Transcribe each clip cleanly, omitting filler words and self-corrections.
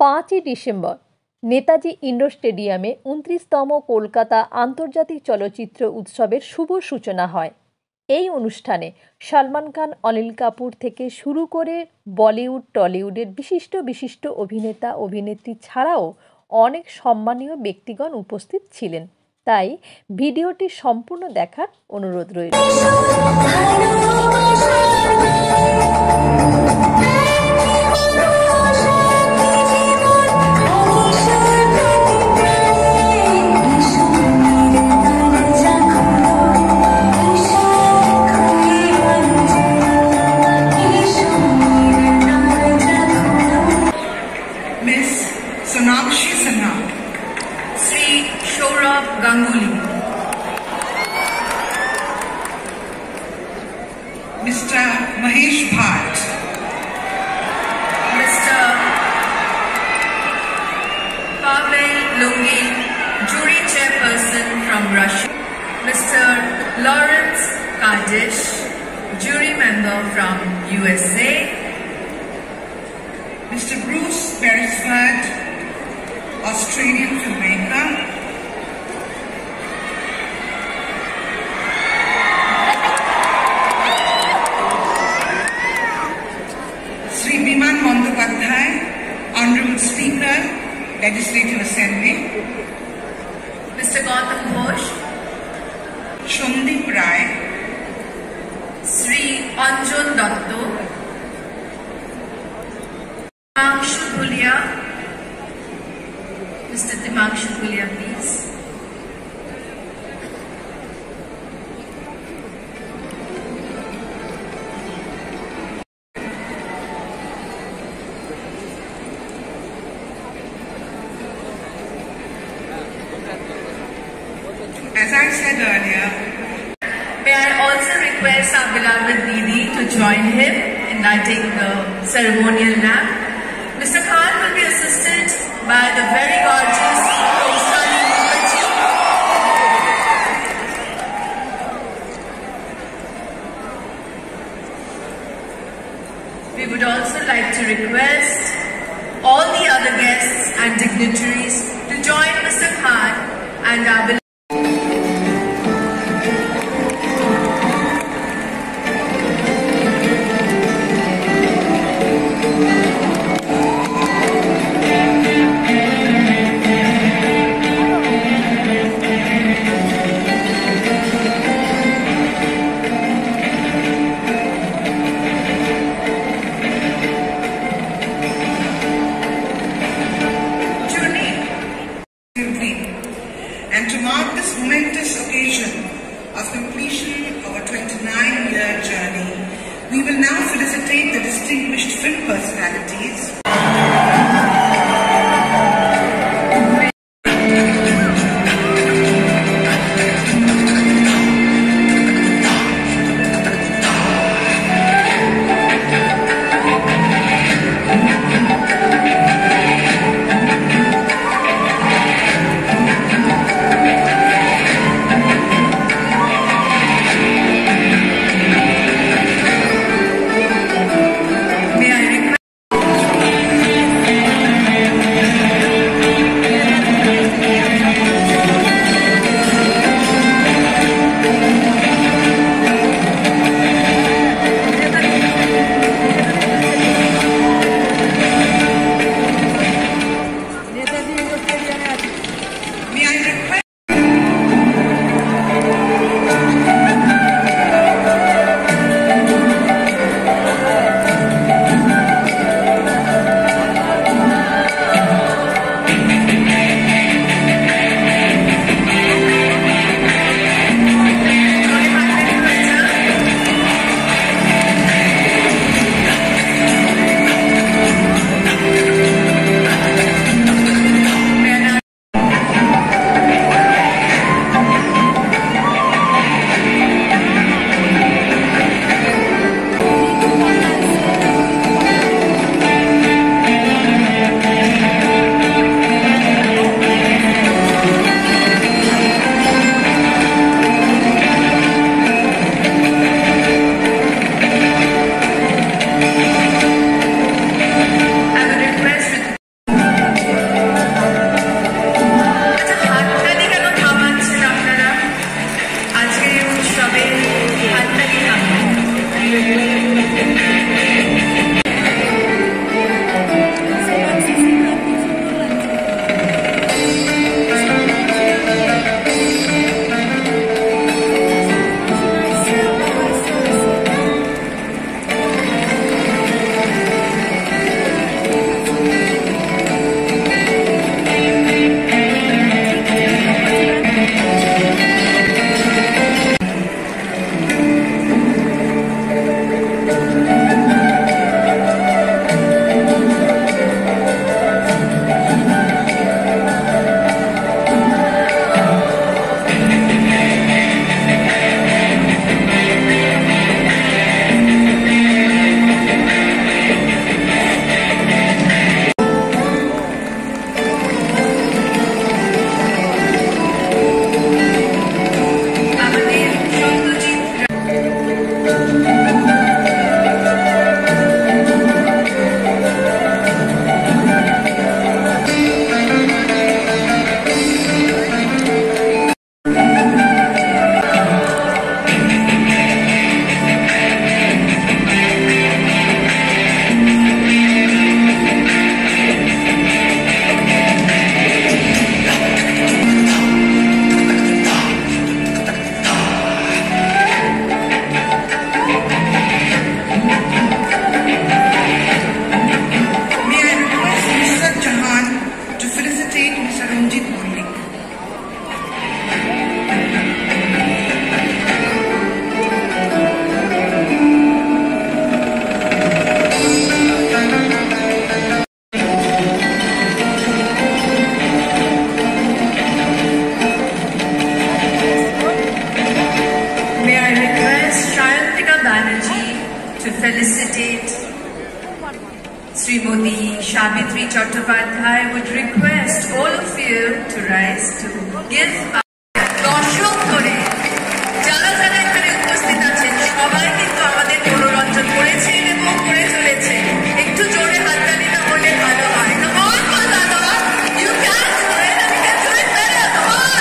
5ই December Netaji indoor স্টেডিয়ামে 29তম কলকাতা আন্তর্জাতিক চলচ্চিত্র উৎসবের শুভ সূচনা হয়। এই অনুষ্ঠানে সলমন খান, অনিল কাপুর থেকে শুরু করে বলিউড, টলিউডের বিশিষ্ট অভিনেতা অভিনেত্রী ছাড়াও অনেক সম্মানীয় ব্যক্তিগণ উপস্থিত ছিলেন। তাই ভিডিওটি সম্পূর্ণ দেখার অনুরোধ রইল। Sonakshi Sinha, Sri Shourabh Ganguly, Mr. Mahesh Bhatt, Mr. Pavel Lungi, Jury Chairperson from Russia, Mr. Lawrence Kaddish, Jury Member from USA, Mr. Bruce Beresford, Australian filmmaker, Sri Biman Bandyopadhyay, Honorable Speaker, Legislative Assembly, Mr. Gautam Ghosh, Shomdeep Rai, Sri Anjan Datto, Timangshu Dhulia, Mr. Timangshu Dhulia, please. As I said earlier, may I also request our beloved Didi to join him in lighting the ceremonial lamp. Mr. Khan will be assisted by the very gorgeous Sunny Mukherjee. We would also like to request all the other guests and dignitaries to join Mr. Khan and our beloved and to mark this momentous occasion of completion of a 29-year journey, we will now felicitate the distinguished film personalities. May I request to felicitate Srimati Shabitri Chattopadhyay, would request all of you to rise to give দর্শক করে যারা যারা এখানে উপস্থিত আছেন সবাই কিন্তু আমাদের মনোরঞ্জন করেছেন এবং করে চলেছেন। একটু জোরে হাততালি না হলে ভালো হয়। Come on, Kolkata, you can do it and you can do it better. Come on.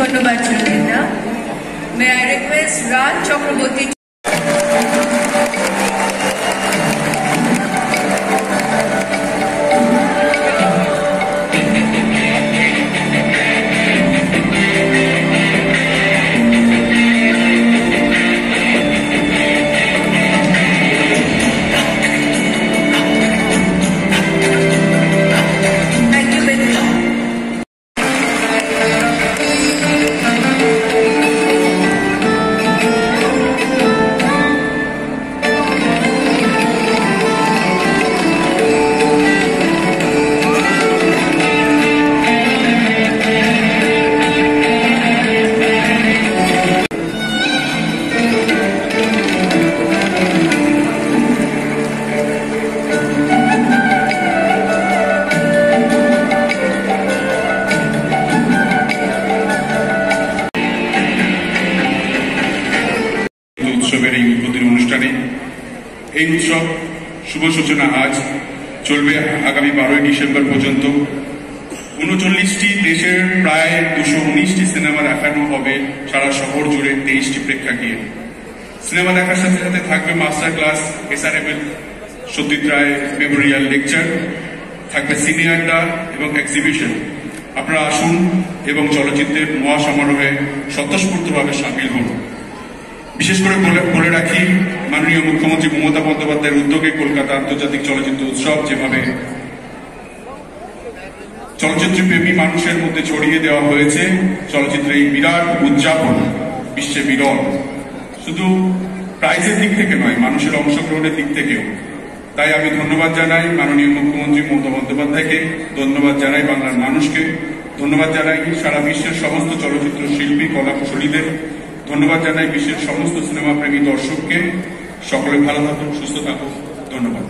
ধন্যবাদ চিরদিনদা। May I request Raj Chakraborty উৎসবের এই উদ্বোধনী অনুষ্ঠানে এই উৎসব শুভ সূচনা আজ চলবে আগামী 12ই ডিসেম্বর পর্যন্ত। 39টি দেশের প্রায় 219টি সিনেমা দেখানো হবে সারা শহর জুড়ে 23টি প্রেক্ষাগৃহে। সিনেমা দেখার সাথে সাথে থাকবে master class, SRML Satyajit Ray memorial lecture, থাকবে সিনে আড্ডা এবং এক্সিবিশন। আপনারা আসুন এবং চলচ্চিত্রের মহাসমারোহে স্বতঃস্ফূর্তভাবে সামিল হন। বিশেষ করে বলে রাখি, মাননীয় মুখ্যমন্ত্রী মমতা বন্দ্যোপাধ্যায়ের উদ্যোগে কলকাতা আন্তর্জাতিক চলচ্চিত্র উৎসব যেভাবে চলচ্চিত্র প্রেমী মানুষের মধ্যে ছড়িয়ে দেওয়া হয়েছে, চলচ্চিত্রের এই বিরাট উদযাপন বিশ্বে বিরল, শুধু প্রাইজের দিক থেকে নয়, মানুষের অংশগ্রহণের দিক থেকেও। তাই আমি ধন্যবাদ জানাই মাননীয় মুখ্যমন্ত্রী মমতা বন্দ্যোপাধ্যায়কে, ধন্যবাদ জানাই বাংলার মানুষকে, ধন্যবাদ জানাই সারা বিশ্বের সমস্ত চলচ্চিত্র শিল্পী কলাকুশলীদের, ধন্যবাদ জানাই বিশ্বের সমস্ত সিনেমা প্রেমী দর্শককে। সকলে ভালো থাকুন, সুস্থ থাকুন। ধন্যবাদ।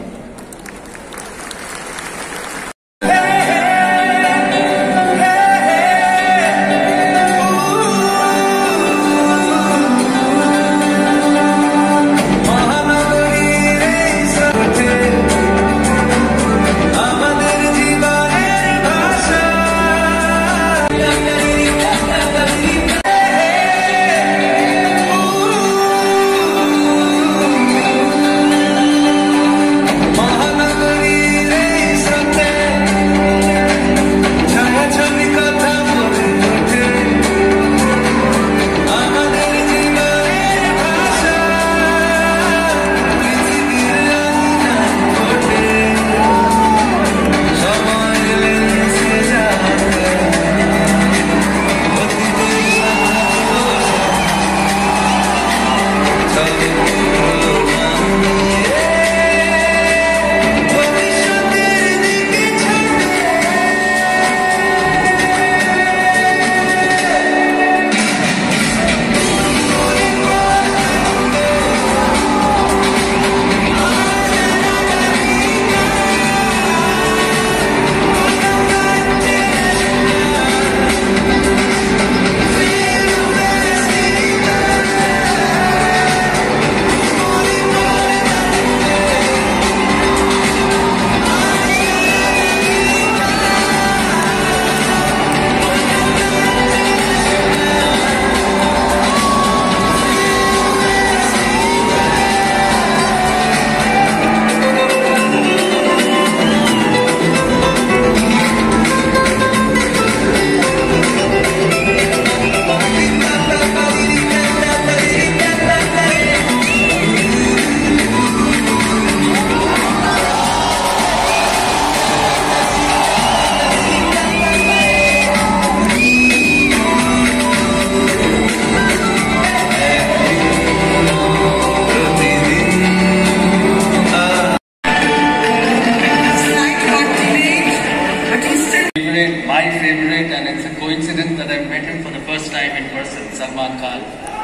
My favorite, and it's a coincidence that I've met him for the first time in person, Salman Khan.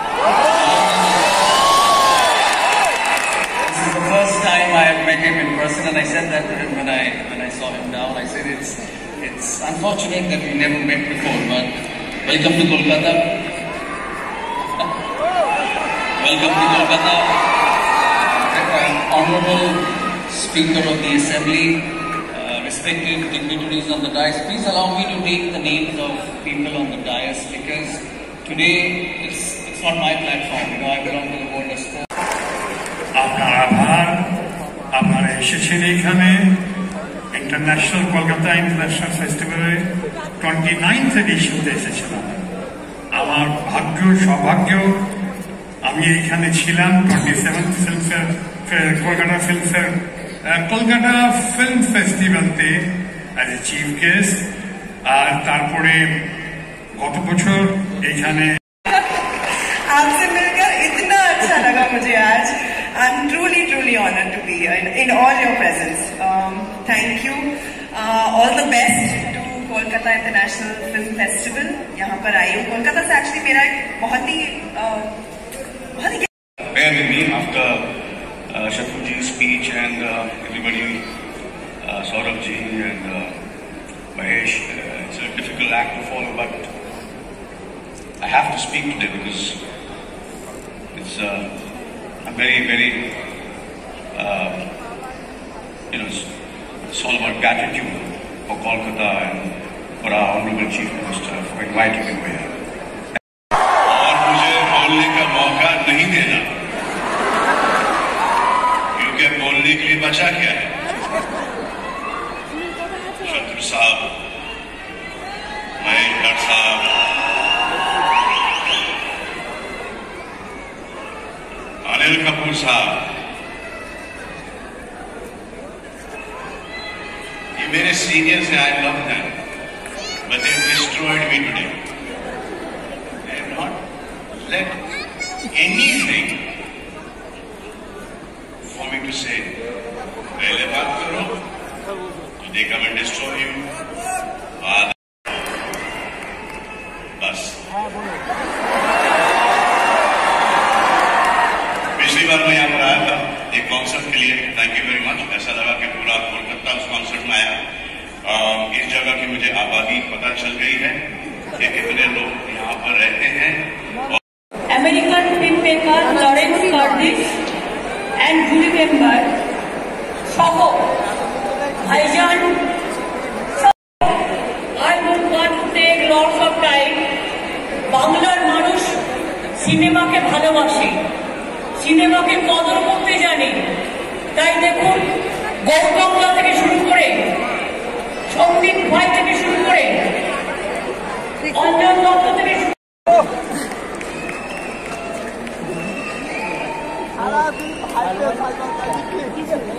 This is the first time I have met him in person, and I said that to him when I saw him down. I said it's unfortunate that we never met before, but welcome to Kolkata. Welcome to Kolkata. Honorable Speaker of the Assembly, respected dignitaries on the dais, please allow me to take the names of people on the dais because today it's not my platform. You know, I belong to the world of sport. আপনার আভার, আপনারা এসেছেন এখানে international Kolkata international ফেস্টিভ্যালে 29th এডিশনতে এসেছিলাম। আমার ভাগ্য সৌভাগ্য আমি এইখানে ছিলাম 27th কলকাতা ফিল্ম ফেস্টিভ্যালতে অ্যাজ এ চিফ গেস্ট। আর তারপরে গত বছর এইখানে आपसे मिलकर इतना अच्छा लगा मुझे आज। I'm truly honored to be here in all your presence. Thank you. All the best to Kolkata International Film Festival. यहाँ पर आई हूँ कोलकाता से। एक्चुअली मेरा एक बहुत ही bear with me after Shakuji's speech and everybody, Saurabhji and Mahesh. It's a difficult act to follow, but I have to speak today because it's I'm very it's all about gratitude for Kolkata and for our Honorable Chief Minister for inviting me here. और मुझे बोलने का मौका नहीं देना, क्योंकि बोलने के लिए बचा क्या है? शत्रु साहब, महेश भट्ट साहब, अनिल कपूर साहब, ये मेरे सीनियर्स हैं। I love them, but they destroyed me today. They have not let anything for me to say. पहले बात करो, तो they come and destroy you. बाद बस। पिछली बार मैं यहाँ पर आया था एक कॉन्सर्ट के लिए। Thank you very much. ऐसा लगा कि पूरा कोलकाता उस कॉन्सर्ट में आया। इस जगह की मुझे आबादी पता चल गई है कि कितने लोग यहाँ पर रहते हैं। American filmmaker Lawrence Curtis and jury member Shoko Bhaijan. I would want to take lots of time. বাংলার মানুষ সিনেমাকে ভালোবাসে, সিনেমাকে কদর করতে জানে। তাই দেখুন, গৌতমদা থেকে শুরু করে সন্দীপ ভাই থেকে শুরু করে অঞ্জন দত্ত থেকে শুরু